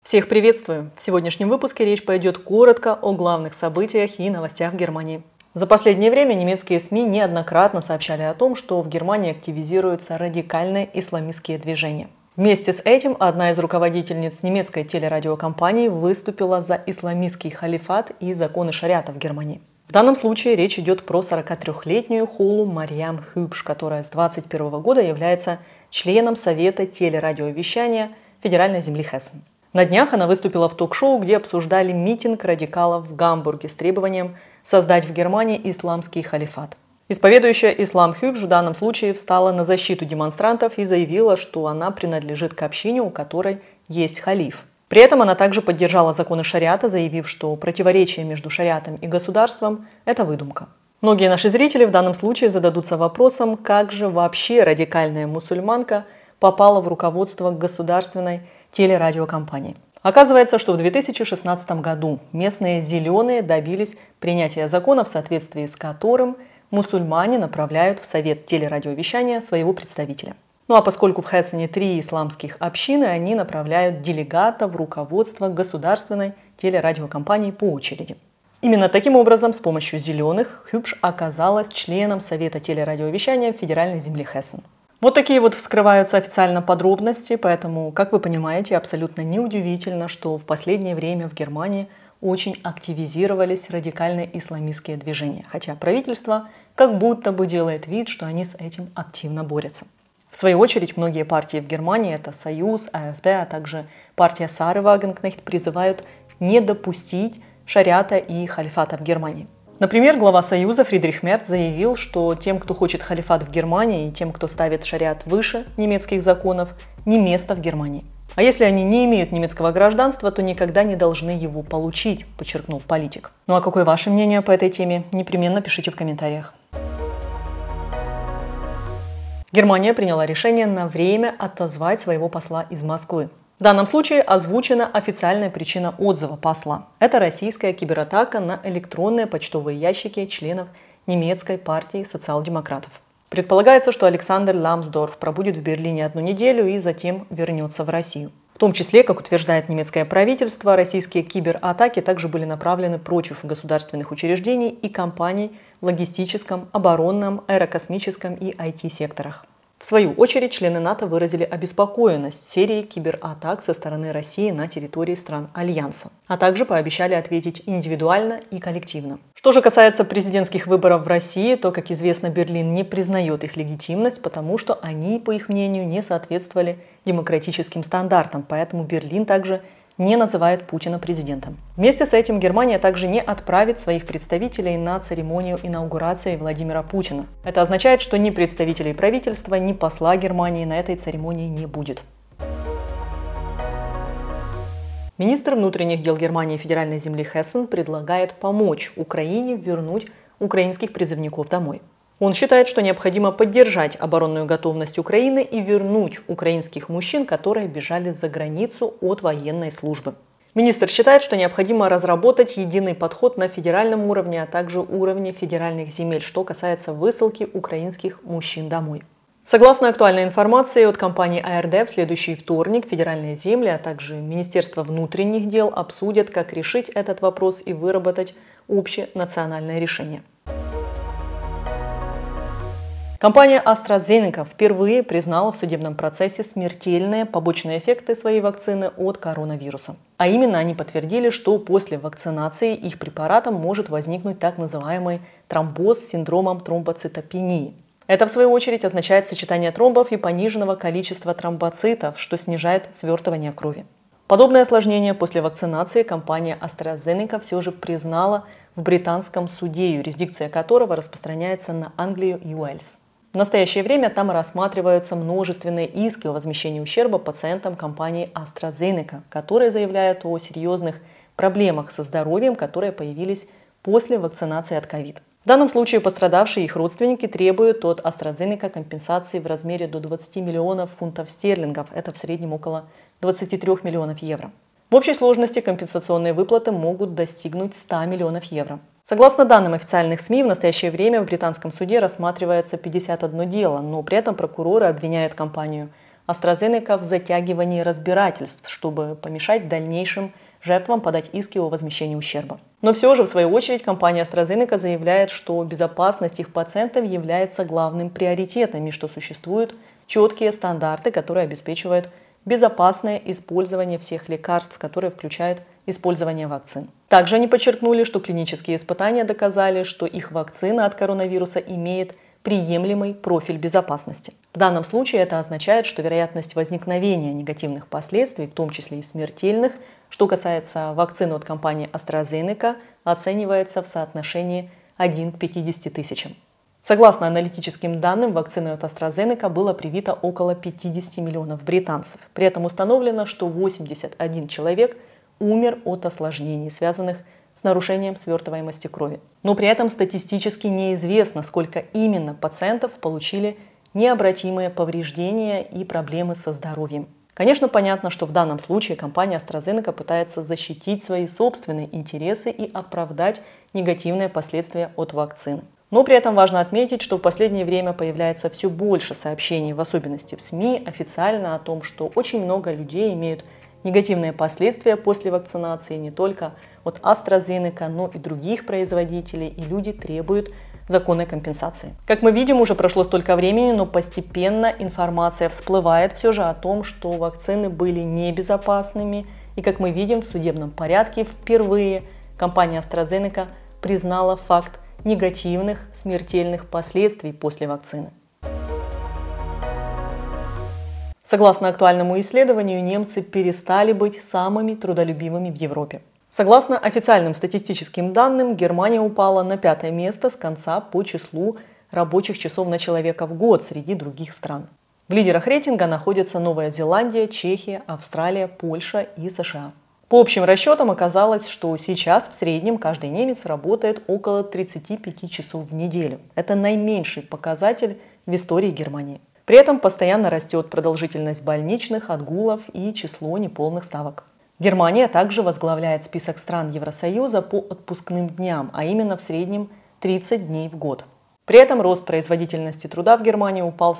Всех приветствую! В сегодняшнем выпуске речь пойдет коротко о главных событиях и новостях в Германии. За последнее время немецкие СМИ неоднократно сообщали о том, что в Германии активизируются радикальные исламистские движения. Вместе с этим одна из руководительниц немецкой телерадиокомпании выступила за исламистский халифат и законы шариата в Германии. В данном случае речь идет про 43-летнюю Холу Марьям Хюбш, которая с 2021 года является членом Совета телерадиовещания Федеральной земли Хессен. На днях она выступила в ток-шоу, где обсуждали митинг радикалов в Гамбурге с требованием создать в Германии исламский халифат. Исповедующая ислам Хюбш в данном случае встала на защиту демонстрантов и заявила, что она принадлежит к общине, у которой есть халиф. При этом она также поддержала законы шариата, заявив, что противоречие между шариатом и государством – это выдумка. Многие наши зрители в данном случае зададутся вопросом, как же вообще радикальная мусульманка попала в руководство государственной телерадиокомпании. Оказывается, что в 2016 году местные «зеленые» добились принятия закона, в соответствии с которым мусульмане направляют в Совет телерадиовещания своего представителя. Ну а поскольку в Хессене 3 исламских общины, они направляют делегата в руководство государственной телерадиокомпании по очереди. Именно таким образом, с помощью «зеленых», Хюбш оказалась членом Совета телерадиовещания Федеральной земли Хессен. Вот такие вот вскрываются официально подробности, поэтому, как вы понимаете, абсолютно неудивительно, что в последнее время в Германии очень активизировались радикальные исламистские движения, хотя правительство как будто бы делает вид, что они с этим активно борются. В свою очередь, многие партии в Германии, это Союз, АфД, а также партия Сары Вагенкнехт, призывают не допустить шариата и халифата в Германии. Например, глава Союза Фридрих Мерц заявил, что тем, кто хочет халифат в Германии, и тем, кто ставит шариат выше немецких законов, не место в Германии. А если они не имеют немецкого гражданства, то никогда не должны его получить, подчеркнул политик. Ну а какое ваше мнение по этой теме? Непременно пишите в комментариях. Германия приняла решение на время отозвать своего посла из Москвы. В данном случае озвучена официальная причина отзыва посла. Это российская кибератака на электронные почтовые ящики членов немецкой партии социал-демократов. Предполагается, что Александр Ламсдорф пробудет в Берлине 1 неделю и затем вернется в Россию. В том числе, как утверждает немецкое правительство, российские кибератаки также были направлены против государственных учреждений и компаний в логистическом, оборонном, аэрокосмическом и IT-секторах. В свою очередь, члены НАТО выразили обеспокоенность серией кибератак со стороны России на территории стран Альянса, а также пообещали ответить индивидуально и коллективно. Что же касается президентских выборов в России, то, как известно, Берлин не признает их легитимность, потому что они, по их мнению, не соответствовали демократическим стандартам, поэтому Берлин также не называет Путина президентом. Вместе с этим Германия также не отправит своих представителей на церемонию инаугурации Владимира Путина. Это означает, что ни представителей правительства, ни посла Германии на этой церемонии не будет. Министр внутренних дел Германии Федеральной земли Хессен предлагает помочь Украине вернуть украинских призывников домой. Он считает, что необходимо поддержать оборонную готовность Украины и вернуть украинских мужчин, которые бежали за границу от военной службы. Министр считает, что необходимо разработать единый подход на федеральном уровне, а также уровне федеральных земель, что касается высылки украинских мужчин домой. Согласно актуальной информации от компании АРД, в следующий вторник федеральные земли, а также Министерство внутренних дел обсудят, как решить этот вопрос и выработать общенациональное решение. Компания AstraZeneca впервые признала в судебном процессе смертельные побочные эффекты своей вакцины от коронавируса. А именно, они подтвердили, что после вакцинации их препаратом может возникнуть так называемый тромбоз с синдромом тромбоцитопении. Это, в свою очередь, означает сочетание тромбов и пониженного количества тромбоцитов, что снижает свертывание крови. Подобное осложнение после вакцинации компания AstraZeneca все же признала в британском суде, юрисдикция которого распространяется на Англию и Уэльс. В настоящее время там рассматриваются множественные иски о возмещении ущерба пациентам компании AstraZeneca, которые заявляют о серьезных проблемах со здоровьем, которые появились после вакцинации от ковид. В данном случае пострадавшие и их родственники требуют от AstraZeneca компенсации в размере до 20 миллионов фунтов стерлингов, это в среднем около 23 миллионов евро. В общей сложности компенсационные выплаты могут достигнуть 100 миллионов евро. Согласно данным официальных СМИ, в настоящее время в британском суде рассматривается 51 дело, но при этом прокуроры обвиняют компанию AstraZeneca в затягивании разбирательств, чтобы помешать дальнейшим жертвам подать иски о возмещении ущерба. Но все же, в свою очередь, компания AstraZeneca заявляет, что безопасность их пациентов является главным приоритетом и что существуют четкие стандарты, которые обеспечивают безопасное использование всех лекарств, которые включают использование вакцин. Также они подчеркнули, что клинические испытания доказали, что их вакцина от коронавируса имеет приемлемый профиль безопасности. В данном случае это означает, что вероятность возникновения негативных последствий, в том числе и смертельных, что касается вакцины от компании AstraZeneca, оценивается в соотношении 1 к 50 тысячам. Согласно аналитическим данным, вакциной от AstraZeneca было привито около 50 миллионов британцев. При этом установлено, что 81 человек умер от осложнений, связанных с нарушением свертываемости крови. Но при этом статистически неизвестно, сколько именно пациентов получили необратимые повреждения и проблемы со здоровьем. Конечно, понятно, что в данном случае компания AstraZeneca пытается защитить свои собственные интересы и оправдать негативные последствия от вакцины. Но при этом важно отметить, что в последнее время появляется все больше сообщений, в особенности в СМИ, официально о том, что очень много людей имеют негативные последствия после вакцинации не только от AstraZeneca, но и других производителей, и люди требуют законной компенсации. Как мы видим, уже прошло столько времени, но постепенно информация всплывает все же о том, что вакцины были небезопасными, и как мы видим, в судебном порядке впервые компания AstraZeneca признала факт негативных смертельных последствий после вакцины. Согласно актуальному исследованию, немцы перестали быть самыми трудолюбивыми в Европе. Согласно официальным статистическим данным, Германия упала на 5-е место с конца по числу рабочих часов на человека в год среди других стран. В лидерах рейтинга находятся Новая Зеландия, Чехия, Австралия, Польша и США. По общим расчетам оказалось, что сейчас в среднем каждый немец работает около 35 часов в неделю. Это наименьший показатель в истории Германии. При этом постоянно растет продолжительность больничных, отгулов и число неполных ставок. Германия также возглавляет список стран Евросоюза по отпускным дням, а именно в среднем 30 дней в год. При этом рост производительности труда в Германии упал с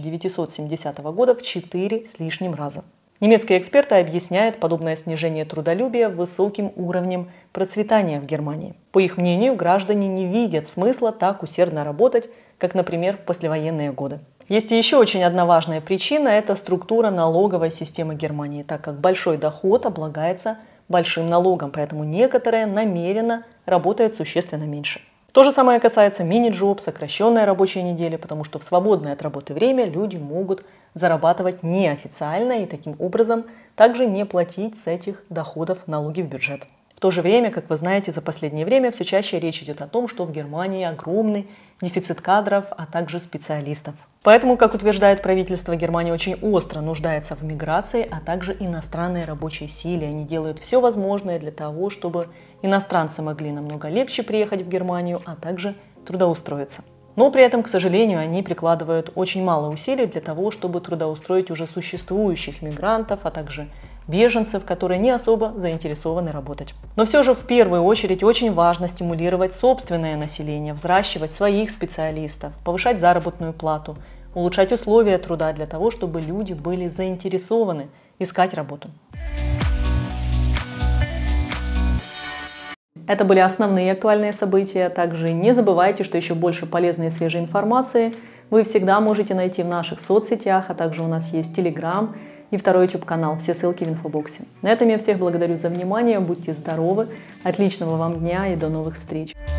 1970 года в 4 с лишним раза. Немецкие эксперты объясняют подобное снижение трудолюбия высоким уровнем процветания в Германии. По их мнению, граждане не видят смысла так усердно работать, как, например, в послевоенные годы. Есть и еще очень одна важная причина – это структура налоговой системы Германии, так как большой доход облагается большим налогом, поэтому некоторые намеренно работают существенно меньше. То же самое касается мини-джоб, сокращенной рабочей недели, потому что в свободное от работы время люди могут зарабатывать неофициально и таким образом также не платить с этих доходов налоги в бюджет. В то же время, как вы знаете, за последнее время все чаще речь идет о том, что в Германии огромный дефицит кадров, а также специалистов. Поэтому, как утверждает правительство, Германия очень остро нуждается в миграции, а также иностранной рабочей силе. Они делают все возможное для того, чтобы иностранцы могли намного легче приехать в Германию, а также трудоустроиться. Но при этом, к сожалению, они прикладывают очень мало усилий для того, чтобы трудоустроить уже существующих мигрантов, а также беженцев, которые не особо заинтересованы работать. Но все же в первую очередь очень важно стимулировать собственное население, взращивать своих специалистов, повышать заработную плату, улучшать условия труда для того, чтобы люди были заинтересованы искать работу. Это были основные актуальные события. Также не забывайте, что еще больше полезной и свежей информации вы всегда можете найти в наших соцсетях, а также у нас есть Telegram и второй YouTube-канал. Все ссылки в инфобоксе. На этом я всех благодарю за внимание. Будьте здоровы, отличного вам дня и до новых встреч!